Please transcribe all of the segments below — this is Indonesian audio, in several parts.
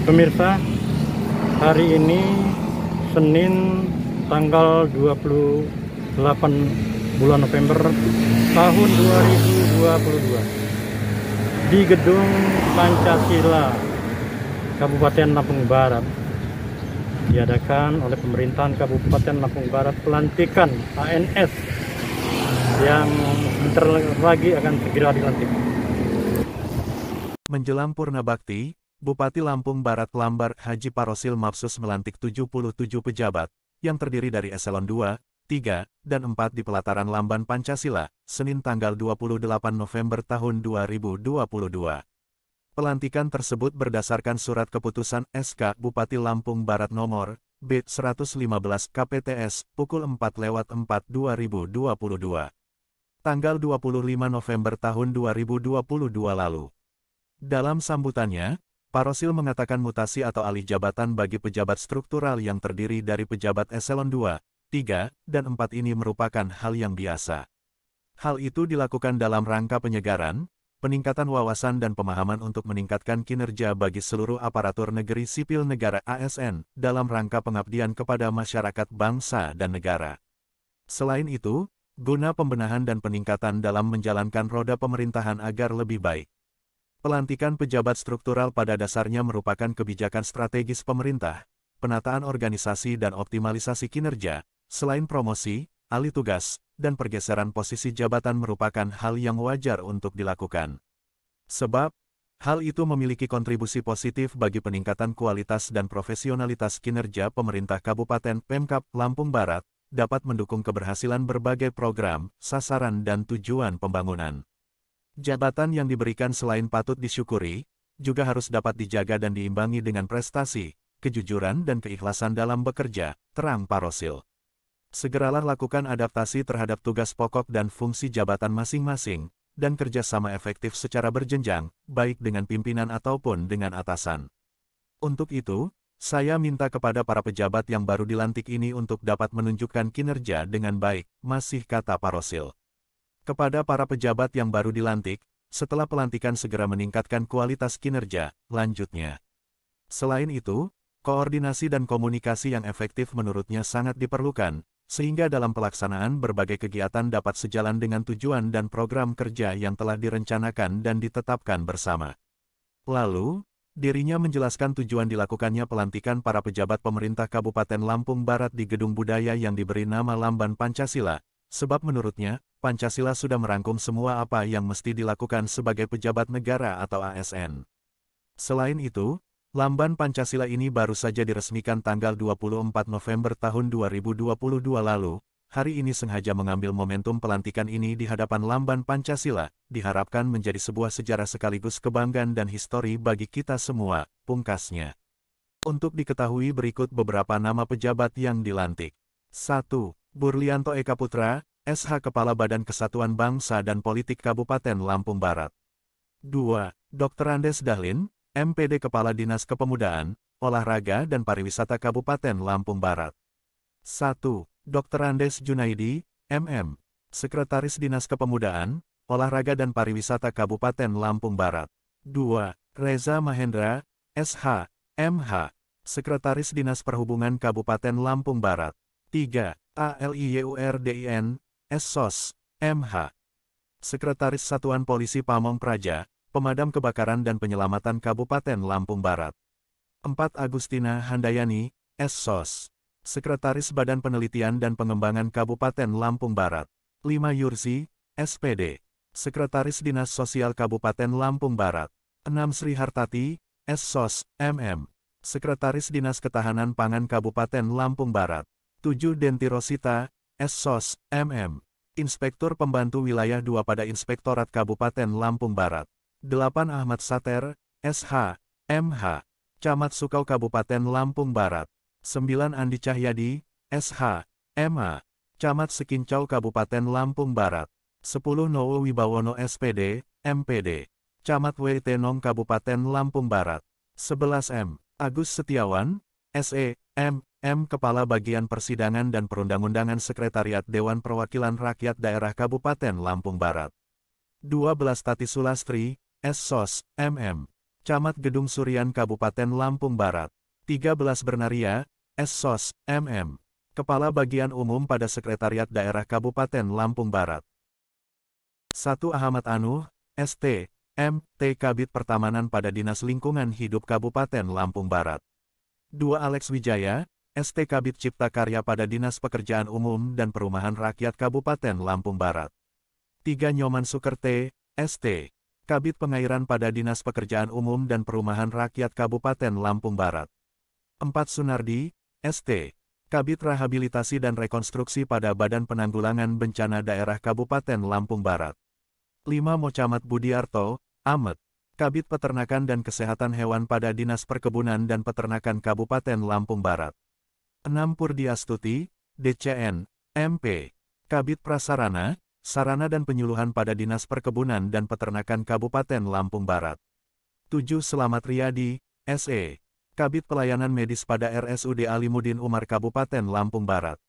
Pemirsa, hari ini Senin tanggal 28 bulan November tahun 2022 di Gedung Pancasila Kabupaten Lampung Barat diadakan oleh pemerintahan Kabupaten Lampung Barat pelantikan ANS yang sebentar lagi akan segera dilantik. Menjelang Purna Bakti, Bupati Lampung Barat Lambar Haji Parosil Mapsus melantik 77 pejabat, yang terdiri dari eselon 2, 3, dan 4 di pelataran Lamban Pancasila, Senin tanggal 28 November tahun 2022. Pelantikan tersebut berdasarkan Surat Keputusan SK Bupati Lampung Barat Nomor B115 KPTS pukul 4/4/2022. Tanggal 25 November tahun 2022 lalu. Dalam sambutannya, Parosil mengatakan mutasi atau alih jabatan bagi pejabat struktural yang terdiri dari pejabat eselon 2, 3, dan 4 ini merupakan hal yang biasa. Hal itu dilakukan dalam rangka penyegaran, peningkatan wawasan dan pemahaman untuk meningkatkan kinerja bagi seluruh aparatur negeri sipil negara ASN dalam rangka pengabdian kepada masyarakat bangsa dan negara. Selain itu, guna pembenahan dan peningkatan dalam menjalankan roda pemerintahan agar lebih baik. Pelantikan pejabat struktural pada dasarnya merupakan kebijakan strategis pemerintah, penataan organisasi dan optimalisasi kinerja, selain promosi, alih tugas, dan pergeseran posisi jabatan merupakan hal yang wajar untuk dilakukan. Sebab, hal itu memiliki kontribusi positif bagi peningkatan kualitas dan profesionalitas kinerja pemerintah Kabupaten Pemkab Lampung Barat, dapat mendukung keberhasilan berbagai program, sasaran dan tujuan pembangunan. Jabatan yang diberikan selain patut disyukuri, juga harus dapat dijaga dan diimbangi dengan prestasi, kejujuran dan keikhlasan dalam bekerja, terang Parosil. Segeralah lakukan adaptasi terhadap tugas pokok dan fungsi jabatan masing-masing, dan kerjasama efektif secara berjenjang, baik dengan pimpinan ataupun dengan atasan. Untuk itu, saya minta kepada para pejabat yang baru dilantik ini untuk dapat menunjukkan kinerja dengan baik, masih kata Parosil. Kepada para pejabat yang baru dilantik, setelah pelantikan segera meningkatkan kualitas kinerja, lanjutnya. Selain itu, koordinasi dan komunikasi yang efektif menurutnya sangat diperlukan, sehingga dalam pelaksanaan berbagai kegiatan dapat sejalan dengan tujuan dan program kerja yang telah direncanakan dan ditetapkan bersama. Lalu, dirinya menjelaskan tujuan dilakukannya pelantikan para pejabat pemerintah Kabupaten Lampung Barat di Gedung Budaya yang diberi nama Lamban Pancasila, sebab menurutnya, Pancasila sudah merangkum semua apa yang mesti dilakukan sebagai pejabat negara atau ASN. Selain itu, Lamban Pancasila ini baru saja diresmikan tanggal 24 November tahun 2022 lalu. Hari ini sengaja mengambil momentum pelantikan ini di hadapan Lamban Pancasila, diharapkan menjadi sebuah sejarah sekaligus kebanggaan dan histori bagi kita semua, pungkasnya. Untuk diketahui berikut beberapa nama pejabat yang dilantik. 1. Burlianto Eka Putra, SH Kepala Badan Kesatuan Bangsa dan Politik Kabupaten Lampung Barat. 2. Dr. Andes Dahlin, MPD Kepala Dinas Kepemudaan, Olahraga dan Pariwisata Kabupaten Lampung Barat. 1. Dr. Andes Junaidi, MM, Sekretaris Dinas Kepemudaan, Olahraga dan Pariwisata Kabupaten Lampung Barat. 2. Reza Mahendra, SH, MH, Sekretaris Dinas Perhubungan Kabupaten Lampung Barat. 3. ALIYURDIN, SSOS, MH, Sekretaris Satuan Polisi Pamong Praja, Pemadam Kebakaran dan Penyelamatan Kabupaten Lampung Barat. 4. Agustina Handayani, SSOS, Sekretaris Badan Penelitian dan Pengembangan Kabupaten Lampung Barat. 5. Yursi, SPD, Sekretaris Dinas Sosial Kabupaten Lampung Barat. 6. Sri Hartati, SSOS, MM, Sekretaris Dinas Ketahanan Pangan Kabupaten Lampung Barat. 7. Denti Rosita, SSOS, MM, Inspektur Pembantu Wilayah 2 pada Inspektorat Kabupaten Lampung Barat. 8. Ahmad Sater, SH, MH, Camat Sukau Kabupaten Lampung Barat. 9. Andi Cahyadi, SH, MA, Camat Sekincau Kabupaten Lampung Barat. 10. Nowo Wibawono SPD, MPD, Camat Weitenong Kabupaten Lampung Barat. 11. M. Agus Setiawan, SE, MM Kepala Bagian Persidangan dan Perundang-undangan Sekretariat Dewan Perwakilan Rakyat Daerah Kabupaten Lampung Barat. 12. Tati Sulastri, SSOS, MM, Camat Gedung Surian Kabupaten Lampung Barat. 13 Bernaria, SSOS, MM. Kepala Bagian Umum pada Sekretariat Daerah Kabupaten Lampung Barat. 1 Ahmad Anuh, ST, MT Kabid Pertamanan pada Dinas Lingkungan Hidup Kabupaten Lampung Barat. 2 Alex Wijaya, ST Kabid Cipta Karya pada Dinas Pekerjaan Umum dan Perumahan Rakyat Kabupaten Lampung Barat. 3 Nyoman Sukerte, ST, Kabid Pengairan pada Dinas Pekerjaan Umum dan Perumahan Rakyat Kabupaten Lampung Barat. 4 Sunardi, ST, Kabid Rehabilitasi dan Rekonstruksi pada Badan Penanggulangan Bencana Daerah Kabupaten Lampung Barat. 5 Mocamat Budiarto, Amet, Kabid Peternakan dan Kesehatan Hewan pada Dinas Perkebunan dan Peternakan Kabupaten Lampung Barat. 6 Purdi Astuti, DCN, MP, Kabid Prasarana, Sarana dan Penyuluhan pada Dinas Perkebunan dan Peternakan Kabupaten Lampung Barat. 7 Selamat Riyadi, SE, Kabid Pelayanan Medis pada RSUD Alimuddin Umar Kabupaten Lampung Barat.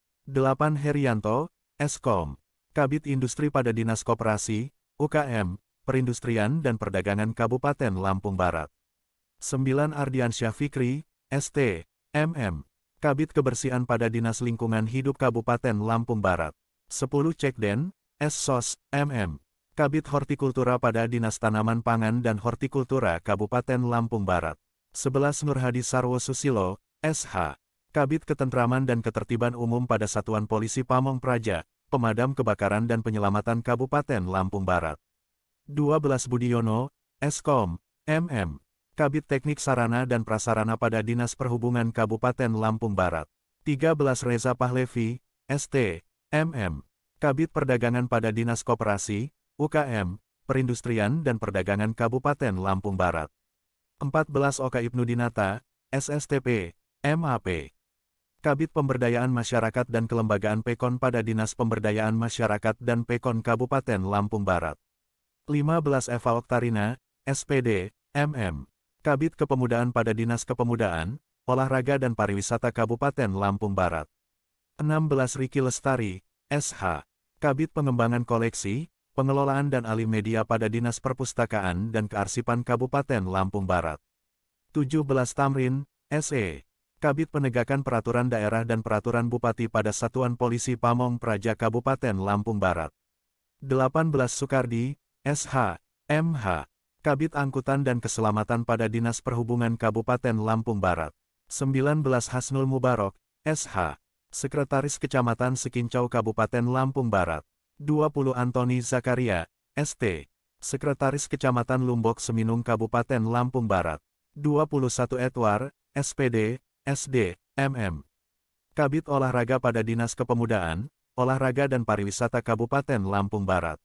8 Herianto, Eskom, Kabid Industri pada Dinas Koperasi, UKM, Perindustrian dan Perdagangan Kabupaten Lampung Barat. 9 Ardiansyah Fikri, ST, MM, Kabid Kebersihan pada Dinas Lingkungan Hidup Kabupaten Lampung Barat. 10 Cekden, SSOS, MM, Kabid Hortikultura pada Dinas Tanaman Pangan dan Hortikultura Kabupaten Lampung Barat. 11 Nurhadi Sarwo Susilo, SH, Kabid Ketentraman dan Ketertiban Umum pada Satuan Polisi Pamong Praja, Pemadam Kebakaran dan Penyelamatan Kabupaten Lampung Barat. 12 Budiono, Eskom, MM, Kabid Teknik Sarana dan Prasarana pada Dinas Perhubungan Kabupaten Lampung Barat. 13 Reza Pahlevi, ST, MM, Kabid Perdagangan pada Dinas Koperasi, UKM, Perindustrian dan Perdagangan Kabupaten Lampung Barat. 14 Oka Ibnu Dinata, SSTP, MAP, Kabid Pemberdayaan Masyarakat dan Kelembagaan Pekon pada Dinas Pemberdayaan Masyarakat dan Pekon Kabupaten Lampung Barat. 15 Eva Oktarina, SPD, MM, Kabid Kepemudaan pada Dinas Kepemudaan, Olahraga dan Pariwisata Kabupaten Lampung Barat. 16 Riki Lestari, SH, Kabid Pengembangan Koleksi, Pengelolaan dan Alih Media pada Dinas Perpustakaan dan Kearsipan Kabupaten Lampung Barat. 17 Tamrin, SE, Kabid Penegakan Peraturan Daerah dan Peraturan Bupati pada Satuan Polisi Pamong Praja Kabupaten Lampung Barat. 18 Sukardi, SH, MH, Kabid Angkutan dan Keselamatan pada Dinas Perhubungan Kabupaten Lampung Barat. 19 Hasnul Mubarok, SH, Sekretaris Kecamatan Sekincau Kabupaten Lampung Barat. 20 Antoni Zakaria, ST, Sekretaris Kecamatan Lumbok Seminung Kabupaten Lampung Barat. 21 Edward, SPD, SD, MM, Kabid Olahraga pada Dinas Kepemudaan, Olahraga dan Pariwisata Kabupaten Lampung Barat.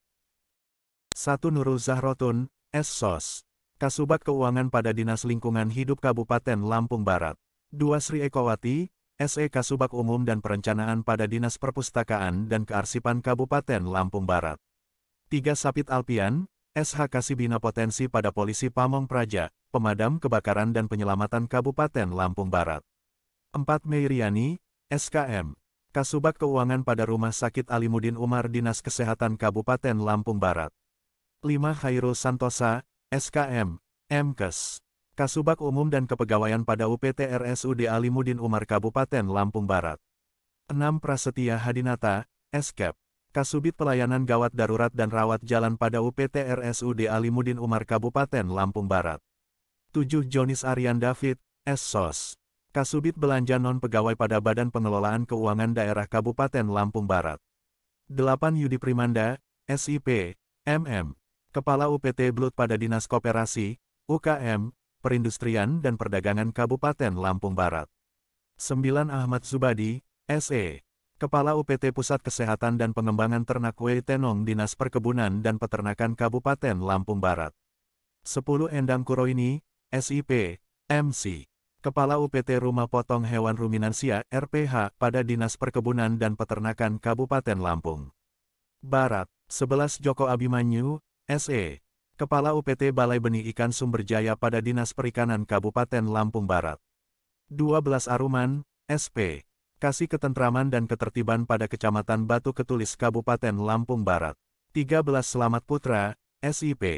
1 Nurul Zahrotun, SSOS, Kasubag Keuangan pada Dinas Lingkungan Hidup Kabupaten Lampung Barat. 2 Sri Ekowati, SE Kasubag Umum dan Perencanaan pada Dinas Perpustakaan dan Kearsipan Kabupaten Lampung Barat. 3 Sapit Alpian, SH Kasibina Potensi pada Polisi Pamong Praja, Pemadam Kebakaran dan Penyelamatan Kabupaten Lampung Barat. 4 Meiriani, SKM, Kasubag Keuangan pada Rumah Sakit Alimuddin Umar Dinas Kesehatan Kabupaten Lampung Barat. 5 Khairul Santosa, SKM, MKes, Kasubag Umum dan Kepegawaian pada UPT RSUD Alimuddin Umar Kabupaten Lampung Barat. 6 Prasetya Hadinata, SKep, Kasubit Pelayanan Gawat Darurat dan Rawat Jalan pada UPT RSUD Alimuddin Umar Kabupaten Lampung Barat. 7 Jonis Aryan David, SSOS, Kasubit Belanja Non-Pegawai pada Badan Pengelolaan Keuangan Daerah Kabupaten Lampung Barat. 8 Yudi Primanda, SIP, MM, Kepala UPT Blut pada Dinas Koperasi, UKM, Perindustrian dan Perdagangan Kabupaten Lampung Barat. 9 Ahmad Zubadi, SE, Kepala UPT Pusat Kesehatan dan Pengembangan Ternak Tenong Dinas Perkebunan dan Peternakan Kabupaten Lampung Barat. 10 Endang Kuroini, SIP, MC, Kepala UPT Rumah Potong Hewan Ruminansia RPH pada Dinas Perkebunan dan Peternakan Kabupaten Lampung Barat. 11 Joko Abimanyu, SE, Kepala UPT Balai Benih Ikan Sumberjaya pada Dinas Perikanan Kabupaten Lampung Barat. 12 Aruman, SP, Kasih Ketentraman dan Ketertiban pada Kecamatan Batu Ketulis Kabupaten Lampung Barat. 13 Selamat Putra, SIP,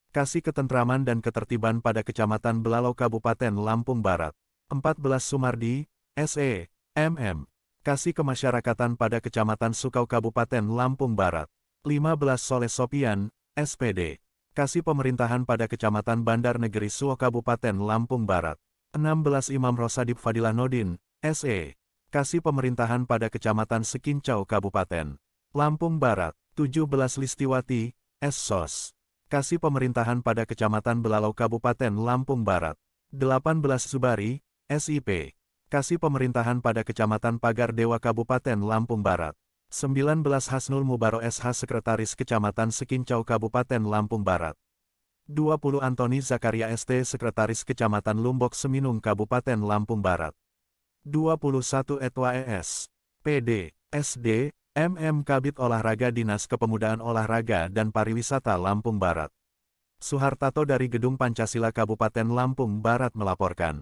Kasih Ketentraman dan Ketertiban pada Kecamatan Belalau Kabupaten Lampung Barat. 14 Sumardi, SE, MM. Kasih Kemasyarakatan pada Kecamatan Sukau Kabupaten Lampung Barat. 15 Soleh Sopian, SPD. Kasih Pemerintahan pada Kecamatan Bandar Negeri Suo Kabupaten Lampung Barat. 16 Imam Rosadip Fadilah Nodin, SE. Kasih Pemerintahan pada Kecamatan Sekincau Kabupaten Lampung Barat. 17 Listiwati, SSOS. Kasih Pemerintahan pada Kecamatan Belalau Kabupaten Lampung Barat. 18 Subari, SIP. Kasih Pemerintahan pada Kecamatan Pagar Dewa Kabupaten Lampung Barat. 19 Hasnul Mubaro SH Sekretaris Kecamatan Sekincau Kabupaten Lampung Barat. 20 Antoni Zakaria ST Sekretaris Kecamatan Lumbok Seminung Kabupaten Lampung Barat. 21 Etwa ES, PD, SD, MM Kabid Olahraga Dinas Kepemudaan Olahraga dan Pariwisata Lampung Barat. Suhartato dari Gedung Pancasila Kabupaten Lampung Barat melaporkan.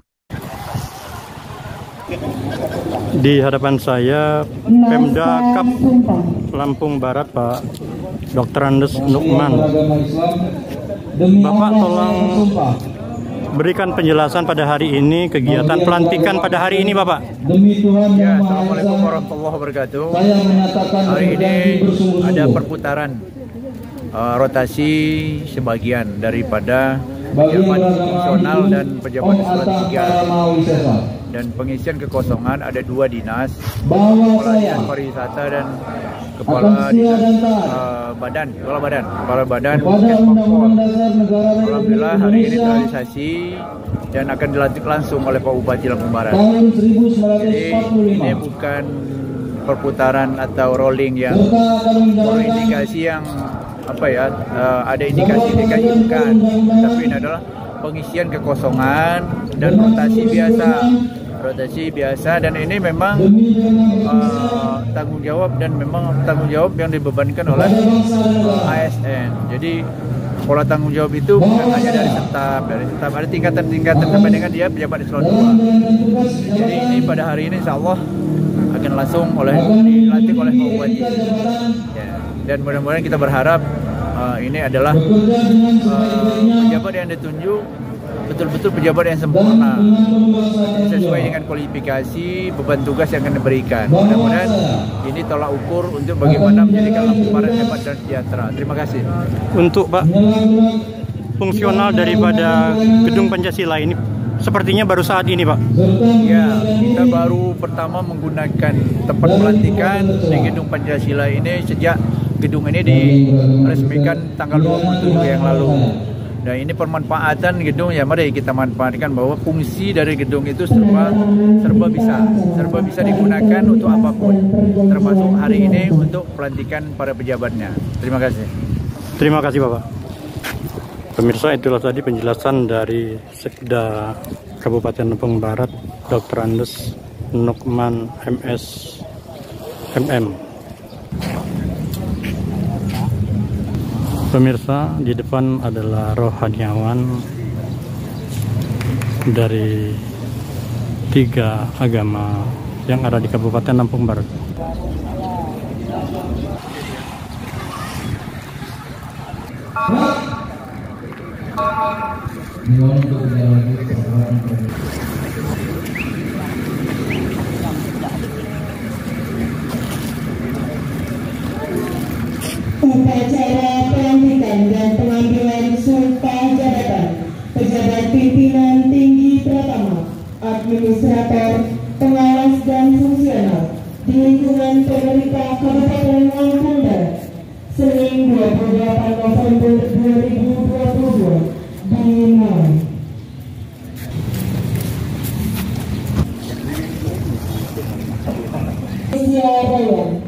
Di hadapan saya Pemda Kap Lampung Barat, Pak Dr. Andes Nukman. Bapak tolong berikan penjelasan pada hari ini, kegiatan pelantikan pada hari ini, Bapak. Ya, Assalamualaikum warahmatullahi wabarakatuh. Hari ini ada perputaran rotasi sebagian daripada pejabat fungsional dan pejabat eselon 3. Dan pengisian kekosongan ada 2 dinas, Kepala Dinas Pariwisata dan Kepala Dinas Kepala Badan Kemenpol. Alhamdulillah hari ini terrealisasi dan akan dilantik langsung oleh Pak Bupati Lampung Barat. Jadi ini bukan perputaran atau rolling yang indikasi yang ada indikasi-indikasi bukan, tapi ini adalah pengisian kekosongan dan rotasi biasa dan ini memang tanggung jawab yang dibebankan oleh ASN. Jadi pola tanggung jawab itu bukan hanya dari staf, ada tingkatan-tingkatan sampai dengan dia pejabat eselon 2. Jadi ini pada hari ini insya Allah akan langsung dilantik oleh Pak Bupati. Ya. Dan mudah-mudahan kita berharap ini adalah pejabat yang ditunjuk betul-betul pejabat yang sempurna sesuai dengan kualifikasi beban tugas yang akan diberikan. Mudah-mudahan ini tolak ukur untuk bagaimana menjadikan Lampung Barat hebat dan sejahtera. Terima kasih. Untuk Pak, fungsional daripada Gedung Pancasila ini sepertinya baru saat ini, Pak. Ya, kita baru pertama menggunakan tempat pelantikan di Gedung Pancasila ini sejak gedung ini diresmikan tanggal 27 yang lalu. Dan ini permanfaatan gedung, ya mari kita manfaatkan bahwa fungsi dari gedung itu serba bisa digunakan untuk apapun, termasuk hari ini untuk pelantikan para pejabatnya. Terima kasih. Terima kasih, Bapak. Pemirsa, itulah tadi penjelasan dari Sekda Kabupaten Lampung Barat, Dr. Andes Nukman MS MM. Pemirsa, di depan adalah rohaniawan dari 3 agama yang ada di Kabupaten Lampung Barat. Upacara pelantikan dan pengambilan sumpah jabatan pejabat pimpinan tinggi pertama, administrator, pengawas dan fungsional di lingkungan pemerintah Kabupaten Lampung Barat, Senin 28 November 2022 dimulai. Silakan.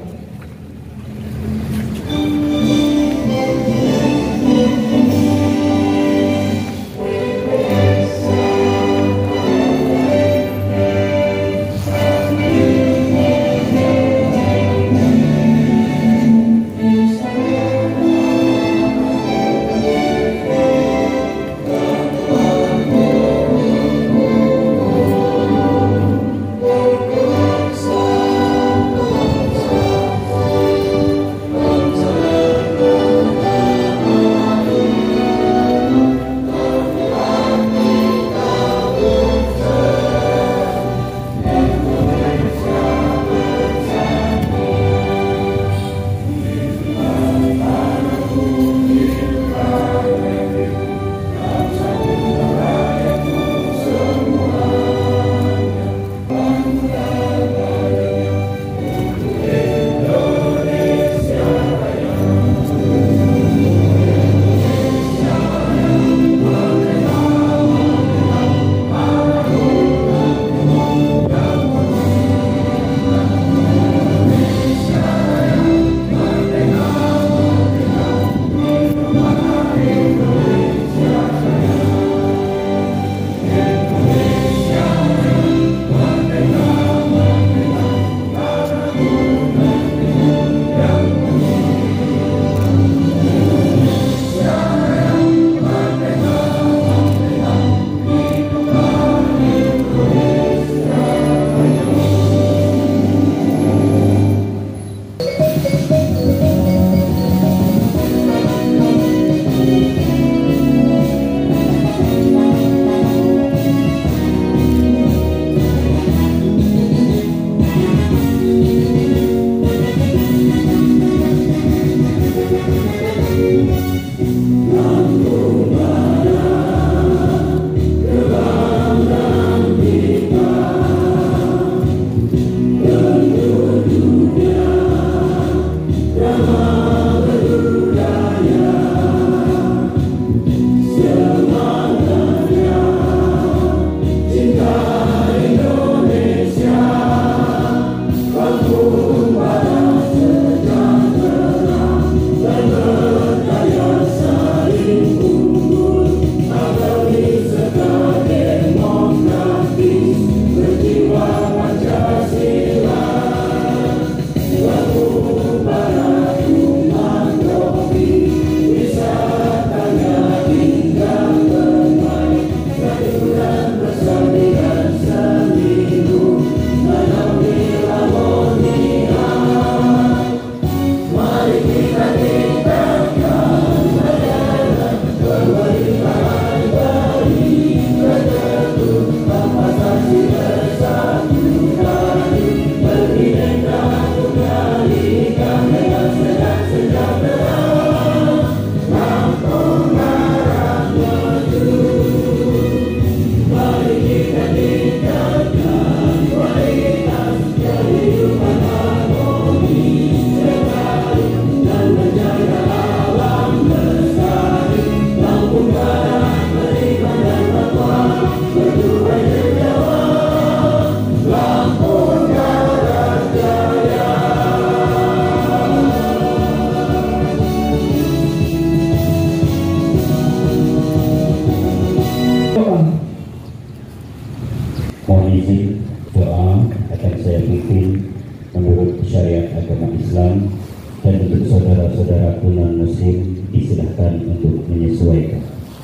izin doa akan saya pimpin menurut syariat agama Islam, dan untuk saudara-saudara non-muslim disilahkan untuk menyesuaikan.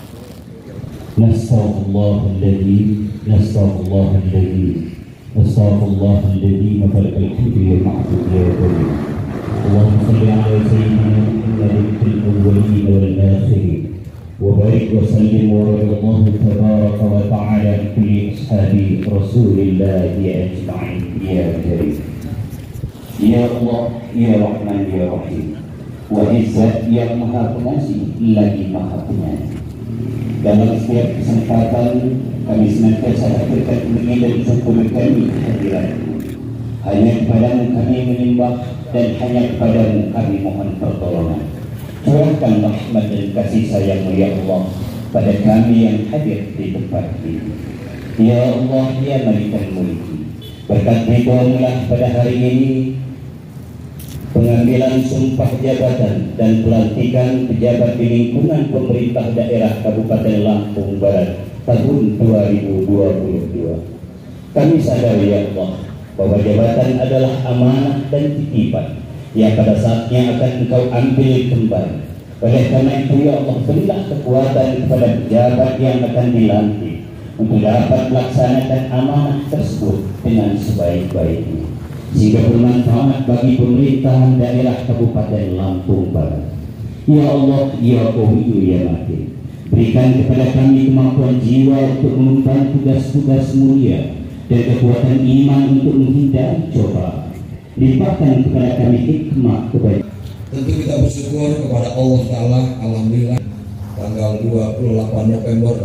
Nastaghfirullahaladzim, nastaghfirullahaladzim, nastaghfirullahaladzim, mafalikal hamdu ya ma'bud ya karim. Allahumma salli ala sayyidina Muhammadin fil awwalin wal akhirin, wa barik wa sallim wa radiyallahu tabaraka wa ta'ala kulli ashabi Rasulillahi ajma'in ya karim. Ya Allah, ya Rahman, ya Rahim, wa Izzat yang Maha Pengasih lagi Maha Penyayang. Dalam setiap kesempatan kami senantiasa hadirkan diri dan syukur kami kehadiran-Mu. Hanya kepadamu kami menyembah dan hanya kepadamu kami mohon pertolongan. Curahkan rahmat dan kasih sayang-Mu ya Allah pada kami yang hadir di tempat ini. Ya Allah, ya Malikal Mulki, berkat ridho-Mu pada hari ini pengambilan sumpah jabatan dan pelantikan pejabat di lingkungan pemerintah daerah Kabupaten Lampung Barat tahun 2022. Kami sadar ya Allah bahwa jabatan adalah amanah dan titipan yang pada saatnya akan Engkau ambil kembali. Oleh karena itu ya Allah, berilah kekuatan kepada pejabat yang akan dilantik untuk dapat melaksanakan amanah tersebut dengan sebaik-baiknya, sehingga bermanfaat bagi pemerintahan daerah Kabupaten Lampung Barat. Ya Allah, ya Qawiyu ya Matin, berikan kepada kami kemampuan jiwa untuk mengemban tugas-tugas mulia dan kekuatan iman untuk menghindari cobaan. Limpahkan kepada kami hikmah kebaikan. Tentu kita bersyukur kepada Allah Ta'ala. Alhamdulillah tanggal 28 November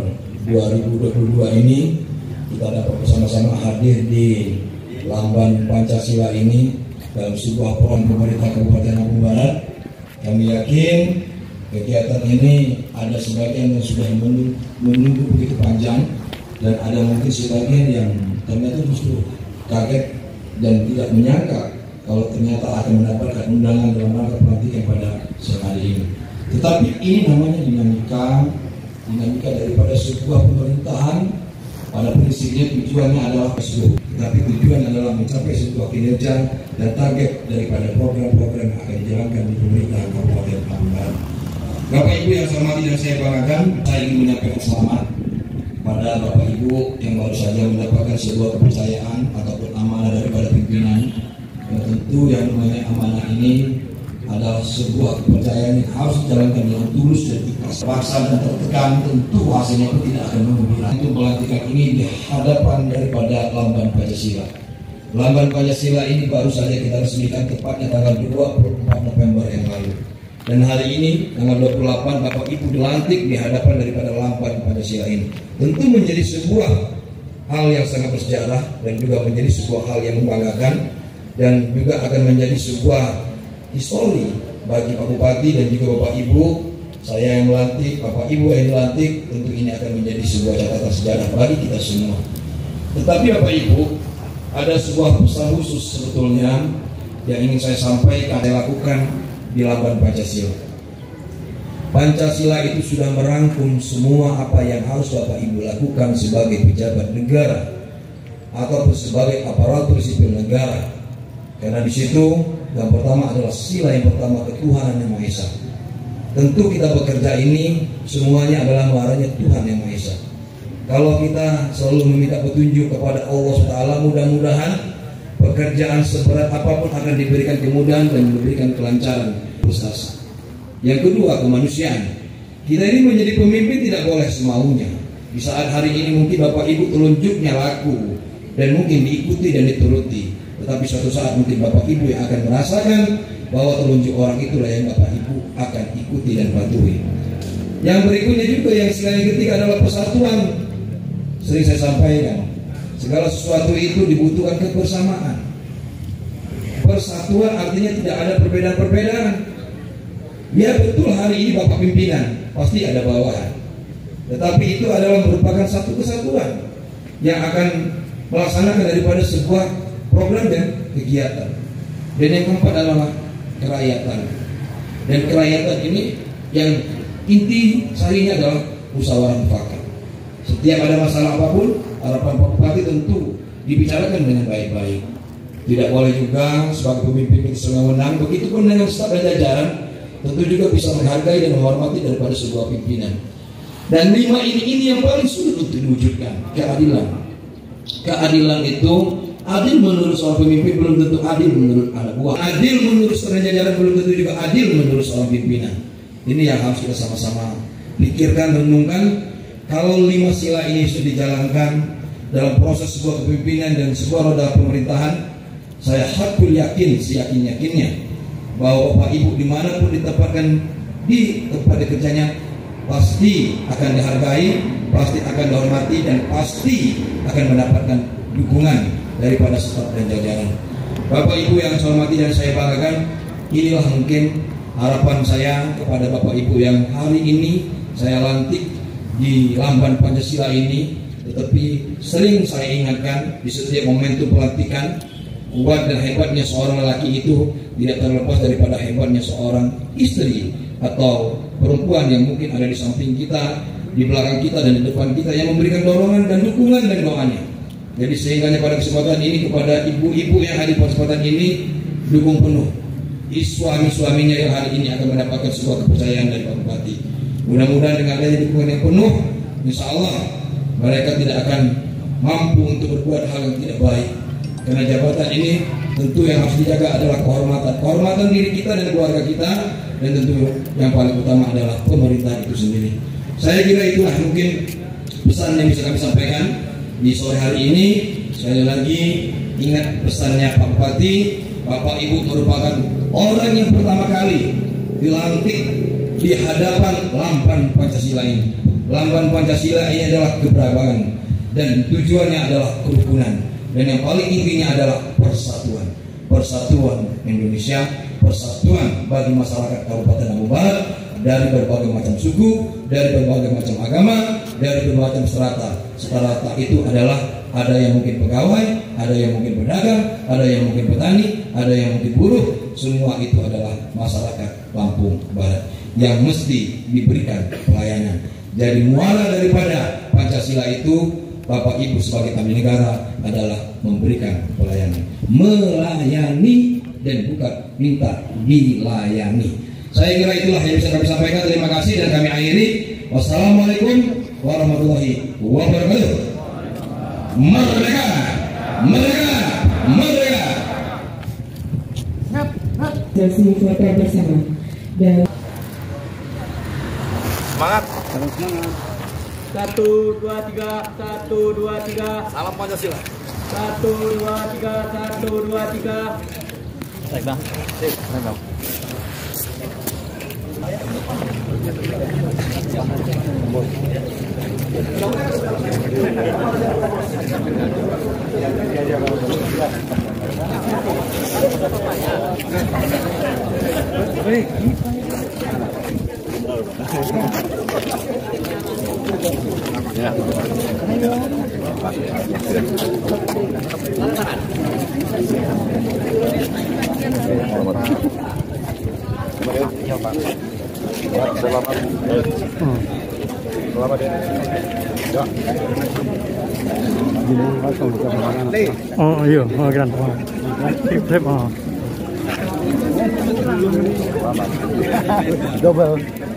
2022 ini kita dapat bersama-sama hadir di Lambang Pancasila ini dalam sebuah program pemerintah Kabupaten Lampung Barat. Kami yakin kegiatan ini ada sebagian yang sudah menunggu begitu panjang, dan ada mungkin sebagian yang ternyata justru kaget dan tidak menyangka kalau ternyata akan mendapatkan undangan dalam rangka pelantikan pada siang hari ini. Tetapi ini namanya dinamika daripada sebuah pemerintahan. Pada prinsipnya tujuannya adalah seluruh, tetapi tujuan adalah mencapai sebuah kinerja dan target daripada program-program yang akan dijalankan di pemerintahan Kabupaten Lampung Barat. Bapak Ibu yang saya hormati dan saya banggakan, saya ingin menyampaikan selamat pada Bapak Ibu yang baru saja mendapatkan sebuah kepercayaan ataupun amanah daripada pimpinan. Tentu yang namanya amanah ini adalah sebuah kepercayaan yang harus dijalankan dengan tulus dan ikhlas. Paksa dan tertekan, tentu hasilnya pun tidak akan menggembirakan. Untuk pelantikan ini di hadapan daripada Lambang Pancasila. Lambang Pancasila ini baru saja kita resmikan tepatnya tanggal 24 November yang lalu. Dan hari ini tanggal 28 Bapak Ibu dilantik di hadapan daripada Lambang Pancasila ini. Tentu menjadi sebuah hal yang sangat bersejarah dan juga menjadi sebuah hal yang membanggakan, dan juga akan menjadi sebuah histori bagi Pak Bupati dan juga Bapak Ibu. Saya yang melantik, Bapak Ibu yang dilantik, tentu ini akan menjadi sebuah catatan sejarah bagi kita semua. Tetapi Bapak Ibu, ada sebuah pesan khusus sebetulnya yang ingin saya sampaikan, saya lakukan di Lambang Pancasila. Pancasila itu sudah merangkum semua apa yang harus Bapak Ibu lakukan sebagai pejabat negara ataupun sebagai aparatur sipil negara. Karena di situ yang pertama adalah sila yang pertama, ketuhanan yang Maha Esa. Tentu kita bekerja ini semuanya adalah muaranya Tuhan yang Maha Esa. Kalau kita selalu meminta petunjuk kepada Allah SWT, mudah-mudahan pekerjaan seberat apapun akan diberikan kemudahan dan diberikan kelancaran. Yang kedua, kemanusiaan. Kita ini menjadi pemimpin tidak boleh semaunya. Di saat hari ini mungkin Bapak Ibu telunjuknya laku dan mungkin diikuti dan dituruti. Tetapi suatu saat mungkin Bapak Ibu yang akan merasakan bahwa telunjuk orang itulah yang Bapak Ibu akan ikuti dan patuhi. Yang berikutnya juga yang ketiga adalah persatuan. Sering saya sampaikan, segala sesuatu itu dibutuhkan kebersamaan. Persatuan artinya tidak ada perbedaan-perbedaan. Ya betul, hari ini Bapak pimpinan pasti ada bawahan, tetapi itu adalah merupakan satu kesatuan yang akan melaksanakan daripada sebuah program dan kegiatan. Dan yang keempat adalah kerakyatan. Dan kerakyatan ini yang inti sarinya adalah musyawarah mufakat. Setiap ada masalah apapun, harapan Pak Bupati tentu dibicarakan dengan baik-baik. Tidak boleh juga sebagai pemimpin kita sewenang-wenang, begitupun dengan staf dan jajaran tentu juga bisa menghargai dan menghormati daripada sebuah pimpinan. Dan 5 ini yang paling sulit untuk diwujudkan, keadilan. Keadilan itu adil menurut seorang pemimpin belum tentu adil menurut anak buah. Adil menurut staf dan jajaran belum tentu juga adil menurut seorang pimpinan. Ini yang harus kita sama-sama pikirkan, renungkan. Kalau 5 sila ini sudah dijalankan dalam proses sebuah kepemimpinan dan sebuah roda pemerintahan, saya hakul yakin, seyakin-yakinnya bahwa Bapak Ibu dimanapun ditempatkan di tempat kerjanya pasti akan dihargai, pasti akan dihormati, dan pasti akan mendapatkan dukungan daripada staf dan jajaran. Bapak Ibu yang saya hormati dan saya banggakan, inilah mungkin harapan saya kepada Bapak Ibu yang hari ini saya lantik di Lamban Pancasila ini. Tetapi sering saya ingatkan di setiap momentum pelantikan, kuat dan hebatnya seorang lelaki itu tidak terlepas daripada hebatnya seorang istri atau perempuan yang mungkin ada di samping kita, di belakang kita, dan di depan kita, yang memberikan dorongan dan dukungan dan doanya. Jadi sehingga pada kesempatan ini kepada ibu-ibu yang hadir pada kesempatan ini, dukung penuh suami-suaminya yang hari ini akan mendapatkan sebuah kepercayaan dari Pak Bupati. Mudah-mudahan dengan adanya dukungan yang penuh, insya Allah mereka tidak akan mampu untuk berbuat hal yang tidak baik. Karena jabatan ini tentu yang harus dijaga adalah kehormatan diri kita dan keluarga kita, dan tentu yang paling utama adalah pemerintah itu sendiri. Saya kira itulah mungkin pesan yang bisa kami sampaikan di sore hari ini. Sekali lagi ingat pesannya Pak Bupati, Bapak Ibu merupakan orang yang pertama kali dilantik di hadapan Lamban Pancasila ini. Lamban Pancasila ini adalah keberagaman dan tujuannya adalah kerukunan, dan yang paling intinya adalah persatuan. Persatuan Indonesia, persatuan bagi masyarakat Kabupaten Lampung Barat dari berbagai macam suku, dari berbagai macam agama, dari berbagai macam strata. Strata itu adalah ada yang mungkin pegawai, ada yang mungkin pedagang, ada yang mungkin petani, ada yang mungkin buruh. Semua itu adalah masyarakat Lampung Barat yang mesti diberikan pelayanan. Jadi muara daripada Pancasila itu, Bapak Ibu sebagai abdi negara adalah memberikan pelayanan, melayani dan bukan minta dilayani. Saya kira itulah yang bisa kami sampaikan. Terima kasih dan kami akhiri. Wassalamualaikum warahmatullahi wabarakatuh. Merdeka, merdeka, merdeka. Sesi foto bersama dan Semangat. Semangat. 1, 2, 3, 1, 2, 3. Salam Pancasila. 1, 2, 3, 1, 2, 3. Baik bang. Baik bang. Ya. Oh iya, kan. Trip. Double.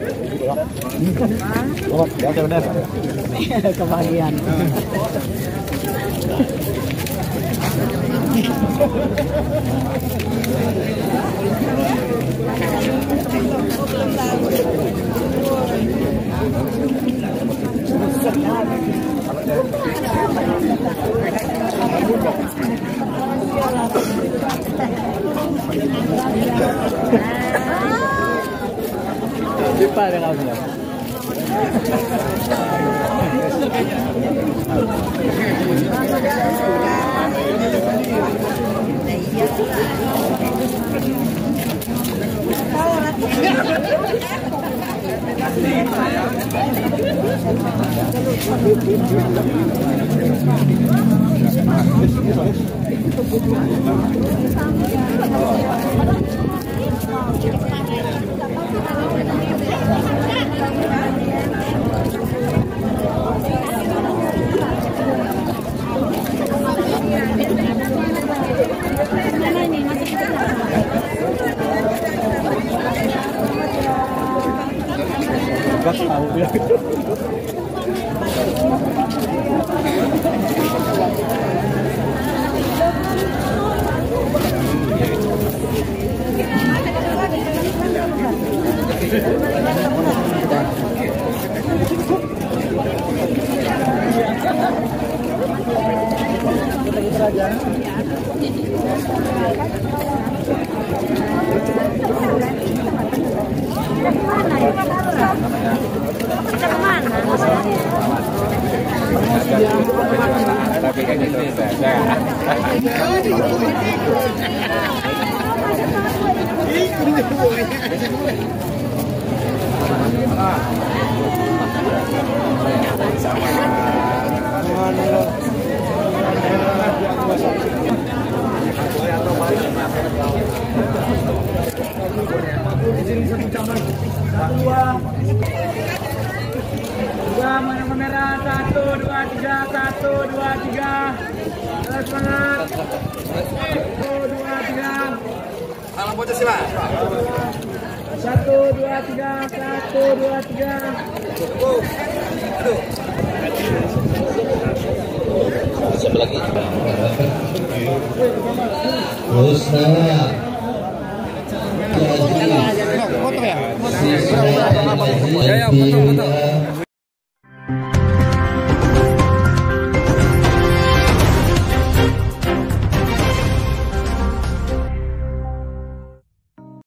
Oh, ya udah. Kebahagiaan. Lupa dengan aku. Mana kamera 1 2 3 1 2 3 semangat 1 2 3 Salam Pancasila 1 2 3 1 2 3 Siapa lagi? Terus nama foto ya?